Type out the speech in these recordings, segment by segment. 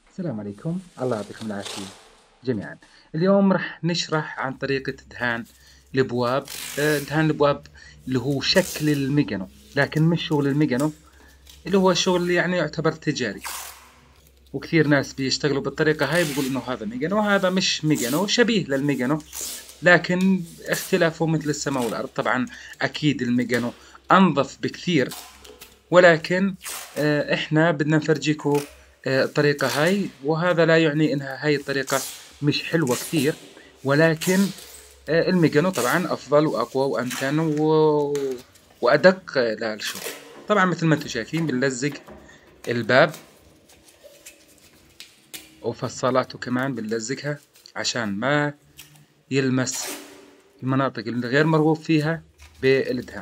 السلام عليكم، الله يعطيكم العافية جميعا. اليوم راح نشرح عن طريقة دهان الأبواب. دهان الأبواب اللي هو شكل الميجانو، لكن مش شغل الميجانو، اللي هو شغل اللي يعني يعتبر تجاري. وكثير ناس بيشتغلوا بالطريقة هاي بيقول إنه هذا ميجانو، هذا مش ميجانو، شبيه للميجانو لكن اختلافه مثل السماء والأرض. طبعا أكيد الميجانو أنظف بكثير، ولكن احنا بدنا نفرجيكم الطريقة هاي، وهذا لا يعني انها هاي الطريقة مش حلوة كثير، ولكن الميجانو طبعا افضل واقوى وامتن وادق للشغل. طبعا مثل ما انتم شايفين بنلزق الباب وفصالاته كمان بنلزقها عشان ما يلمس المناطق اللي غير مرغوب فيها بالدهان.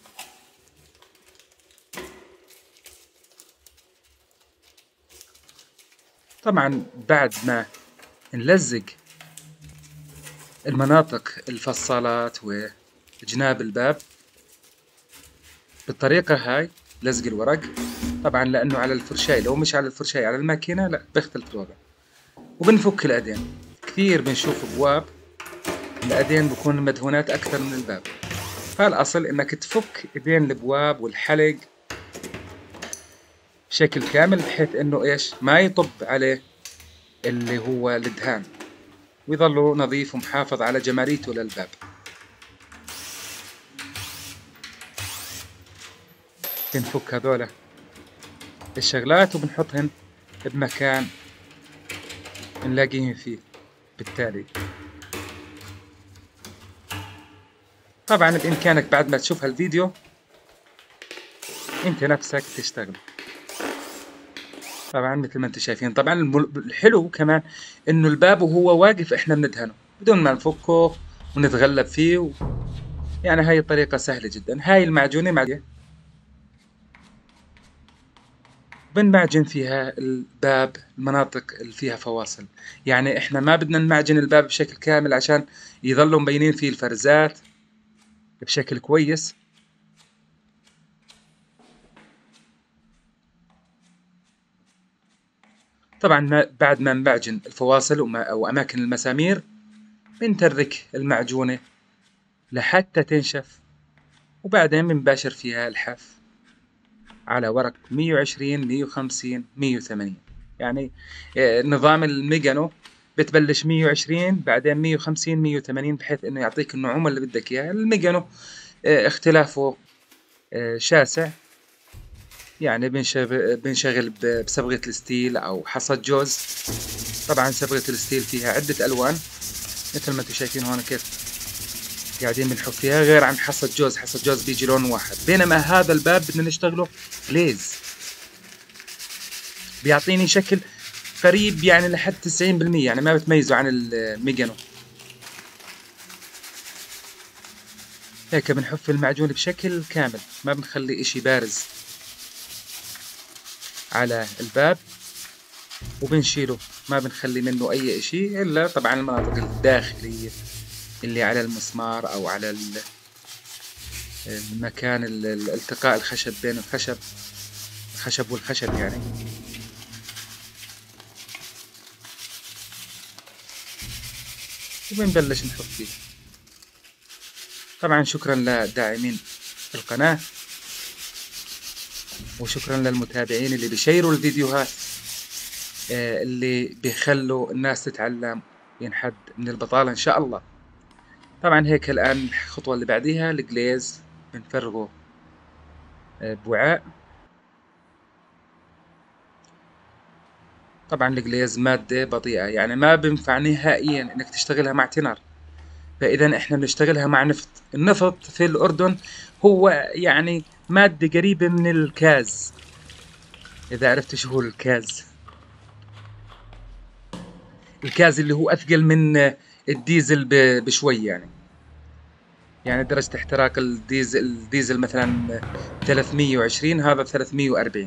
طبعا بعد ما نلزق المناطق الفصالات وجناب الباب بالطريقة هاي، لزق الورق طبعا لأنه على الفرشاي، لو مش على الفرشاي على الماكينة لا بيختلف الوضع. وبنفك الأيدين، كثير بنشوف أبواب الأيدين بكون مدهونات أكثر من الباب، فالأصل إنك تفك إيدين الأبواب والحلق بشكل كامل بحيث إنه إيش ما يطب عليه اللي هو الدهان، ويظل نظيف ومحافظ على جماليته للباب. بنفك هذولا الشغلات وبنحطهن بمكان نلاقيهن فيه. بالتالي طبعا بإمكانك بعد ما تشوف هالفيديو انت نفسك تشتغل. طبعا مثل ما انتم شايفين، طبعا الحلو كمان انه الباب وهو واقف احنا بندهنه بدون ما نفكه ونتغلب فيه يعني هاي الطريقة سهلة جدا. هاي المعجونة معجونة بنمعجن فيها الباب، المناطق اللي فيها فواصل، يعني احنا ما بدنا نمعجن الباب بشكل كامل عشان يظلوا مبينين فيه الفرزات بشكل كويس. طبعا بعد ما نمعجن الفواصل وأماكن المسامير بنترك المعجونة لحتى تنشف، وبعدين بنباشر فيها الحف على ورق 120 150 180. يعني نظام الميجانو بتبلش 120 بعدين 150 180 بحيث انه يعطيك النعومة اللي بدك اياها. الميجانو اختلافه شاسع، يعني بنشغل بصبغة الستيل او حصى جوز. طبعا صبغة الستيل فيها عدة الوان مثل ما انتم شايفين هون كيف قاعدين بنحط فيها، غير عن حصى الجوز. حصى الجوز بيجي لون واحد، بينما هذا الباب بدنا نشتغله جليز بيعطيني شكل قريب يعني لحد 90%، يعني ما بتميزه عن الميجانو. هيك بنحف المعجون بشكل كامل، ما بنخلي اشي بارز على الباب، وبنشيله ما بنخلي منه اي اشي الا طبعا المناطق الداخلية اللي على المسمار او على المكان التقاء الخشب بين الخشب والخشب يعني. وبنبلش نحط فيه. طبعا شكرا للداعمين القناة، وشكرا للمتابعين اللي بيشيروا الفيديوهات اللي بيخلوا الناس تتعلم ينحد من البطالة إن شاء الله. طبعا هيك الآن الخطوة اللي بعديها الجليز بنفرغه بوعاء. طبعا الجليز مادة بطيئة، يعني ما بينفع نهائيا انك تشتغلها مع تنر، فاذا احنا بنشتغلها مع نفط. النفط في الاردن هو يعني مادة قريبة من الكاز، اذا عرفت شو هو الكاز. الكاز اللي هو اثقل من الديزل بشوي، يعني درجة احتراق الديزل مثلا 320، هذا 340.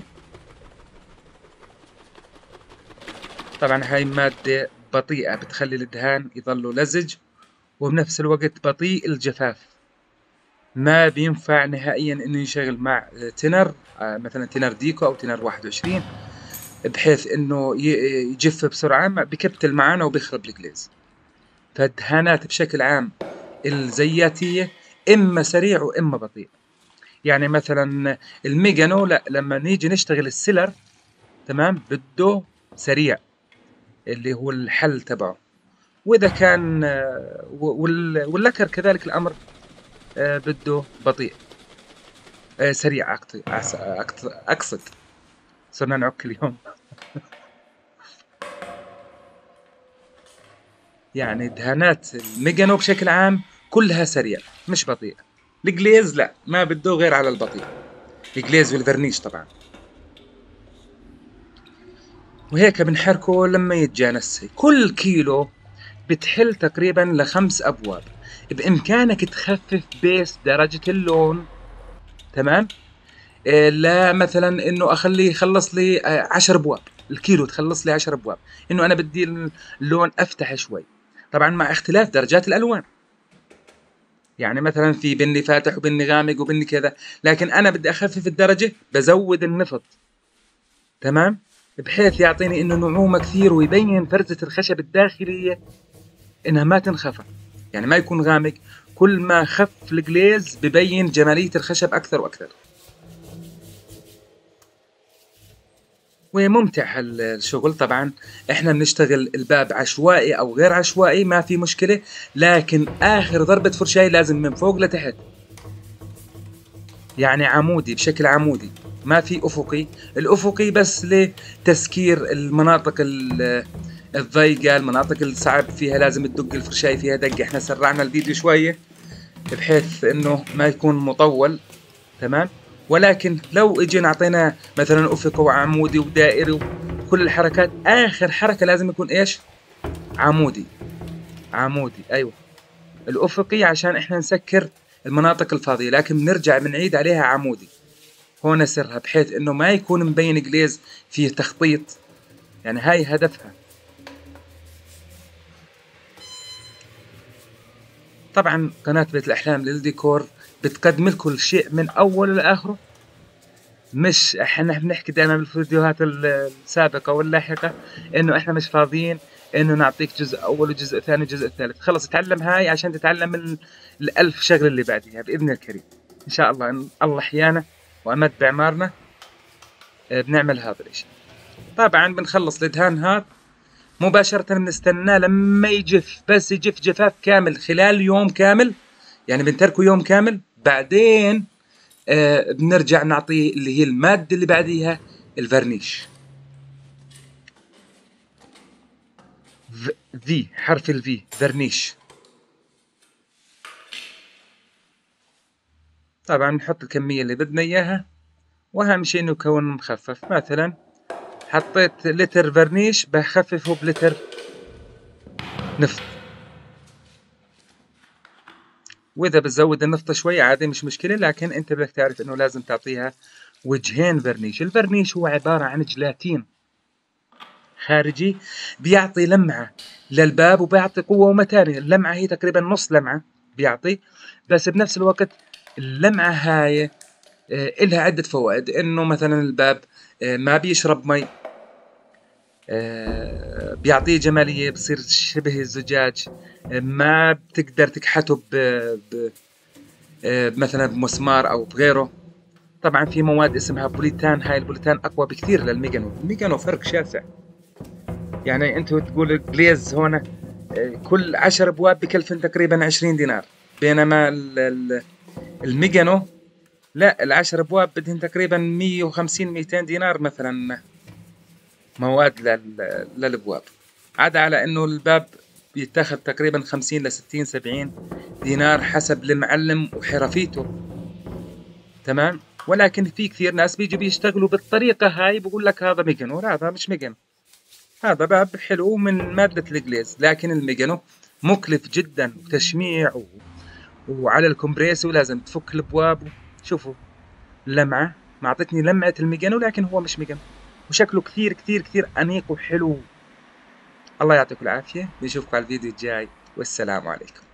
طبعا هاي مادة بطيئة بتخلي الدهان يظل لزج، وبنفس الوقت بطيء الجفاف. ما بينفع نهائيا انه ينشغل مع تنر مثلا تنر ديكو او تنر 21. بحيث انه يجف بسرعة، بكتل معانا وبيخرب الجليز. فالدهانات بشكل عام الزياتية اما سريع واما بطيء. يعني مثلا الميجانو لا، لما نيجي نشتغل السيلر تمام بده سريع اللي هو الحل تبعه. واذا كان واللكر كذلك الامر بده بطيء، سريع اقصد صرنا نعك اليوم. يعني دهانات الميجانو بشكل عام كلها سريع مش بطيء. الجليز لا، ما بده غير على البطيء، الجليز والفرنيش طبعا. وهيك بنحركه لما يتجانس. كل كيلو بتحل تقريبا ل5 ابواب. بامكانك تخفف بيس درجة اللون تمام. لا مثلا انه اخليه يخلص لي 10 ابواب، الكيلو تخلص لي 10 ابواب، انه انا بدي اللون افتح شوي، طبعا مع اختلاف درجات الالوان. يعني مثلا في بني فاتح وبني غامق وبني كذا، لكن انا بدي اخفف الدرجة بزود النفط تمام، بحيث يعطيني انه نعومة كثير ويبين فرزة الخشب الداخلية انها ما تنخفى، يعني ما يكون غامق. كل ما خف الجليز ببين جمالية الخشب اكثر واكثر. وممتع هالشغل. طبعا احنا بنشتغل الباب عشوائي او غير عشوائي ما في مشكلة، لكن اخر ضربة فرشاي لازم من فوق لتحت، يعني عمودي بشكل عمودي، ما في افقي. الافقي بس لتسكير المناطق الضيقة، المناطق الصعب فيها لازم تدق الفرشاي فيها دقة. احنا سرعنا الفيديو شوية بحيث انه ما يكون مطول تمام. ولكن لو اجينا اعطيناه مثلا افقي وعمودي ودائري وكل الحركات، اخر حركة لازم يكون ايش؟ عمودي. عمودي ايوه، الافقي عشان احنا نسكر المناطق الفاضية، لكن بنرجع بنعيد عليها عمودي. هون سرها، بحيث انه ما يكون مبين جليز فيه تخطيط، يعني هاي هدفها. طبعا قناة بيت الأحلام للديكور بتقدم لكم الشيء من أوله لآخره. مش احنا بنحكي دائما بالفيديوهات السابقة واللاحقة انه احنا مش فاضيين انه نعطيك جزء اول وجزء ثاني وجزء ثالث. خلص اتعلم هاي عشان تتعلم الألف شغلة اللي بعدها بإذن الكريم ان شاء الله. إن الله احيانا وامد باعمارنا بنعمل هذا الاشي. طبعا بنخلص الدهان هذا مباشرة، بنستناه لما يجف، بس يجف جفاف كامل خلال يوم كامل، يعني بنتركه يوم كامل. بعدين بنرجع نعطيه اللي هي المادة اللي بعديها الفرنيش. في حرف الفي فرنيش. طبعا نحط الكمية اللي بدنا اياها، واهم شيء انه يكون مخفف. مثلا حطيت لتر فرنيش بخففه بلتر نفط، واذا بتزود النفط شوي عادي مش مشكلة، لكن انت بدك تعرف انه لازم تعطيها وجهين فرنيش. الفرنيش هو عبارة عن جلاتين خارجي بيعطي لمعة للباب وبيعطي قوة ومتانة. اللمعة هي تقريبا نص لمعة بيعطي، بس بنفس الوقت اللمعة هاي إلها عدة فوائد. إنه مثلا الباب ما بيشرب مي، بيعطيه جمالية، بصير شبه الزجاج. ما بتقدر تكحته مثلا بمسمار أو بغيره. طبعا في مواد اسمها بوليتان، هاي البوليتان أقوى بكثير للميجانو. الميجانو فرق شاسع. يعني انتوا تقول جليز هون كل 10 ابواب بكلفن تقريبا 20 دينار، بينما الميجانو لا، ال10 ابواب بدهن تقريبا 150 200 دينار مثلا مواد للابواب. عدا على انه الباب بيتاخذ تقريبا 50 ل 60 70 دينار حسب المعلم وحرفيته تمام. ولكن في كثير ناس بيجوا بيشتغلوا بالطريقة هاي، بقول لك هذا ميجانو. هذا مش ميجانو، هذا باب حلو من مادة الجليز. لكن الميجانو مكلف جدا وتشميع وعلى الكمبريسو لازم تفك الابواب. شوفوا اللمعة، ما اعطتني لمعة الميجانو، لكن هو مش ميجانو وشكله كثير كثير كثير انيق وحلو. الله يعطيكم العافية، بنشوفكم على الفيديو الجاي، والسلام عليكم.